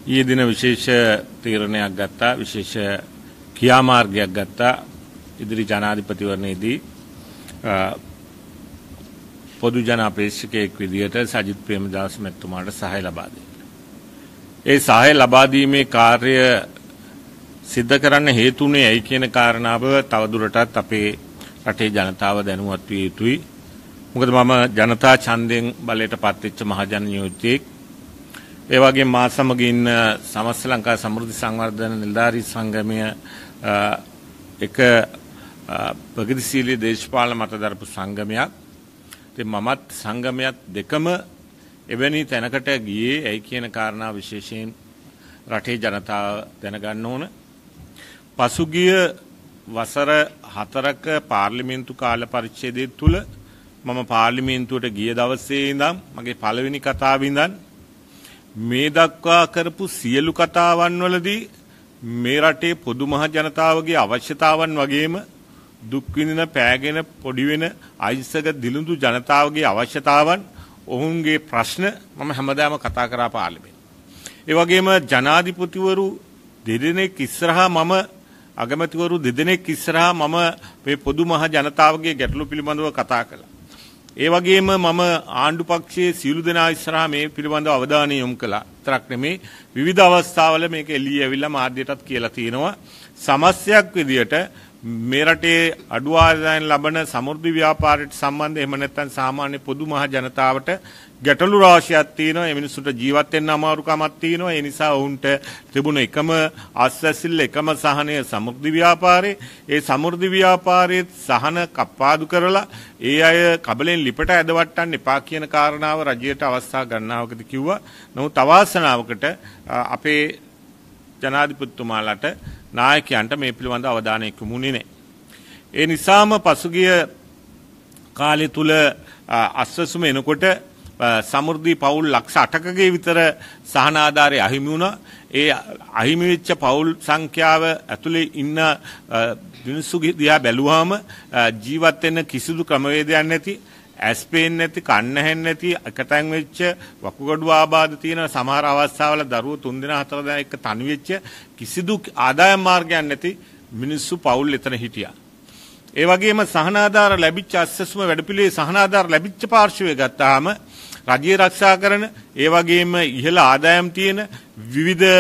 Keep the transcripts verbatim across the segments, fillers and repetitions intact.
ඊයේ දින විශේෂ තීරණයක් ගත්තා, විශේෂ ක්‍රියාමාර්ගයක් ගත්තා. ඉදිරි ජනාධිපතිවරණයේදී පොදු ජන අපේක්ෂකයෙක් විදිහට සජිත් ප්‍රේමදාස මැතිතුමාට සහාය ලබා දෙන්න. ඒ සහාය ලබා දීමේ කාර්ය සිද්ධ කරන්න හේතුුනේ ඇයි කියන කාරණාව තවදුරටත් අපේ රටේ ජනතාව දැනුවත් විය යුතුයි. මොකද මම ජනතා ඡන්දයෙන් බලයට පත්වෙච්ච මහජන නියෝජ්‍යයෙක්. ඒ වගේම මා සමග ඉන්න සමස්ත ලංකා සමෘද්ධි සංවර්ධන නිලධාරී සංගමය එක ප්‍රගතිශීලී දේශපාලන මත දරපු සංගමයක්. ඉතින් මමත් සංගමයක් දෙකම එවැනි තැනකට ගියේ ඇයි කියන කාරණා විශේෂයෙන් රටේ ජනතාව දැනගන්න ඕන. පසුගිය වසර හතරක පාර්ලිමේන්තු කාල පරිච්ඡේදය තුල මම පාර්ලිමේන්තුවට ගිය දවසේ ඉඳන් මගේ පළවෙනි කතාවේ ඉඳන් මේ දක්වා කරපු සියලු කතාවන් වලදී මේ රටේ පොදු මහ ජනතාවගේ අවශ්‍යතාවන් වගේම දුක් විඳින පෑගෙන පොඩි වෙන අයිසක දිලුඳු ජනතාවගේ අවශ්‍යතාවන් ඔවුන්ගේ ප්‍රශ්න මම හැමදාම කතා කරා පාර්ලිමේන්තුවේ. ඒ වගේම ජනාධිපතිවරු දෙදෙනෙක් ඉස්සරහා මම අගමැතිවරු දෙදෙනෙක් ඉස්සරහා මම මේ පොදු මහ ජනතාවගේ ගැටලු පිළිබඳව කතා කළා. ඒ වගේම මම ආණ්ඩු පක්ෂයේ සියලු දෙනා ඉස්සරහා මේ පිළිබඳව අවධානය යොමු කළා. තරක් නෙමේ විවිධ අවස්ථාවල මේක එළිය ඇවිල්ලා මාධ්‍යයටත් කියලා තියෙනවා. සමස්තයක් විදියට මේ රටේ අඩු ආදායම් ලබන සමෘද්ධි ව්‍යාපාරයට සම්බන්ධ එහෙම නැත්නම් සාමාන්‍ය පොදු මහ ජනතාවට ගැටලු රාශියක් තියෙනවා. ඒ මිනිස්සුන්ට ජීවත් වෙන්න අමාරුකමක් තියෙනවා. ඒ නිසා වුන්ට තිබුණ එකම ආස්වාසිල්ල එකම සහනය සමෘද්ධි ව්‍යාපාරේ. ඒ සමෘද්ධි ව්‍යාපාරයේ සහන කප්පාදු කරලා ඒ අය කබලෙන් ලිපට ඇදවට්ටන්න එපා කියන කාරණාව රජයට අවස්ථා ගණනාවකදී කිව්වා. නමුත් අවාසනාවකට අපේ ජනාධිපතිතුමාලට නායකයන්ට මේ පිළිබඳ අවධානය යොමුුනේ නැහැ. ඒ නිසාම පසුගිය කාලය තුල අස්වැසුම එනකොට සමෘද්ධි පවුල් ලක්ෂ අටකගේ විතර සහන ආධාරය අහිමි වුණා. ඒ අහිමි වෙච්ච පවුල් සංඛ්‍යාව ඇතුලේ ඉන්න මිනිස්සු දිහා බැලුවාම ජීවත් වෙන්න කිසිදු ක්‍රමවේදයක් නැති, ඇස් පේන්නේ නැති, කන්න ඇහෙන්නේ නැති, එකතෙන් වෙච්ච වකුගඩු ආබාධ තියෙන සමහර අවස්ථාවල දරුවෝ තුන් දෙනා හතර දෙනා එක්ක තනි වෙච්ච කිසිදු ආදායම් මාර්ගයක් නැති මිනිස්සු පවුල් එතන හිටියා. ඒ වගේම සහනාධාර ලැබිච්ච අස්සසුම වැඩපිළිවෙලේ සහනාධාර ලැබිච්ච පාර්ශවය ගත්තාම රජය ආරක්ෂා කරන ඒ වගේම ඉහළ ආදායම් තියෙන විවිධ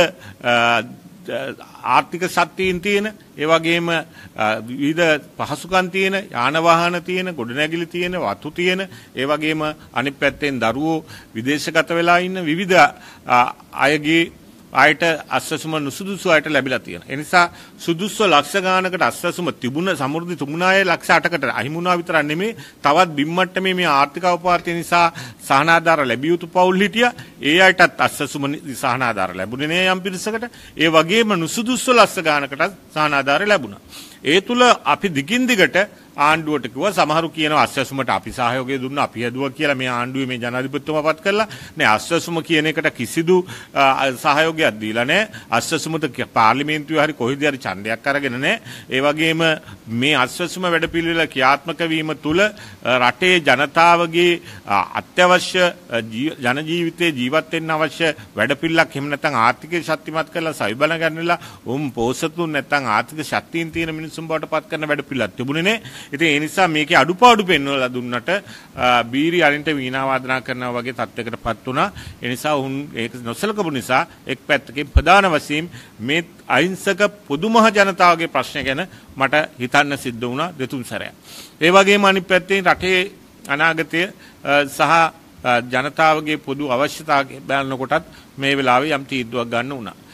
ආර්ථික ශක්තියින් තියෙන ඒ වගේම විවිධ පහසුකම් තියෙන යාන වාහන තියෙන ගොඩනැගිලි තියෙන වතු තියෙන ඒ වගේම අනිත් පැත්තෙන් දරුවෝ විදේශගත වෙලා ඉන්න විවිධ අයගේ ආයත අස්වැසුම නුසුදුසු අයට ලැබිලා තියෙනවා. ඒ නිසා සුදුසු ලක්ෂ ගානකට අස්වැසුම තිබුණ සමෘද්ධි තුමුණායේ ලක්ෂ අටකට අහිමුණා විතරක් නෙමෙයි තවත් බිම්මට්ටමේ මේ ආර්ථික අවපාතය නිසා සහනාධාර ලැබිය යුතු පවුල් හිටියා. ඒ අයටත් අස්වැසුම සහනාධාර ලැබුණේ නෑ යම් පිරිසකට. ඒ වගේම නුසුදුසු ලක්ෂ ගානකට සහනාධාර ලැබුණා. ඒ තුල අපි දිගින් දිගට ආණ්ඩුවට කිව්වා සමහරු කියනවා අස්වැසුමට අපි සහයෝගය දුන්නා අපි හැදුවා කියලා මේ ආණ්ඩුවේ මේ ජනාධිපතිතුමා පත් කළා. නේ අස්වැසුම කියන එකට කිසිදු සහයෝගයක් දීලා නැහැ. අස්වැසුමට පාර්ලිමේන්තුවේ හරි කොහෙද හරි ඡන්දයක් අරගෙන නැහැ. ඒ වගේම මේ අස්වැසුම වැඩපිළිවෙල ක්‍රියාත්මක වීම තුල රටේ ජනතාවගේ අත්‍යවශ්‍ය ජන ජීවිතේ ජීවත් වෙන්න අවශ්‍ය වැඩපිළිවෙලක් එහෙම නැත්නම් ආර්ථිකය ශක්තිමත් කරලා සවිබල ගන්නලා උන් පෝසතුන් නැත්නම් ආර්ථික ශක්තියින් තියෙන මිනිසුන් බවට පත් කරන වැඩපිළිවෙලක් තිබුණේ නැහැ. ඉතින් ඒ නිසා මේකේ අඩුපාඩු පෙන්වලා දුන්නට බීරි අරින්ට වීණා වාදනා කරනවා වගේ තත්යකටපත් වුණා. ඒ නිසා උන් ඒක නොසලකපු නිසා එක් පැත්තකින් ප්‍රධාන වශයෙන් මේ අහිංසක පොදු මහ ජනතාවගේ ප්‍රශ්න ගැන මට හිතන්න සිද්ධ වුණා දෙතුන් සැරයක්. ඒ වගේම අනිත් පැත්තෙන් රටේ අනාගතය සහ ජනතාවගේ පොදු අවශ්‍යතාවය බලනකොටත් මේ වෙලාවේ යම් තීන්දුවක් ගන්න වුණා.